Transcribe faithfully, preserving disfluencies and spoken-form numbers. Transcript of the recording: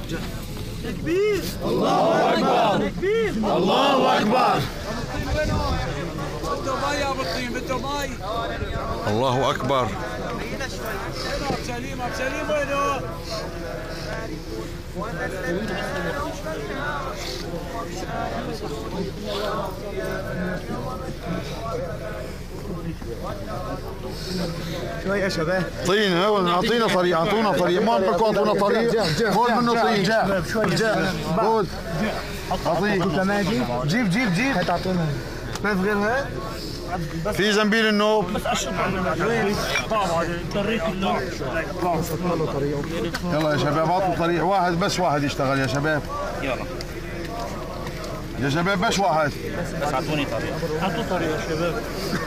تكبير. الله أكبر. تكبير. الله أكبر. بده مي يا ابو الطين، بده مي. الله أكبر. ابو سليم، ابو سليم وينه؟ شوي يا شباب. طين هو اعطينا طريق، اعطونا طريق، ما بدكم اعطونا طريق. خذ منه طين. شباب شوي جاء. خذ. اعطيه. كمان جيب جيب جيب جيب. هات اعطونا. ما في غيرها؟ في زنبيل النوب. بس اشرب وين؟ طبعا طريق النوب. يلا يا شباب اعطوا طريق واحد، بس واحد يشتغل يا شباب. يلا يا شباب بس واحد. بس اعطوني طريق. اعطوا طريق يا شباب.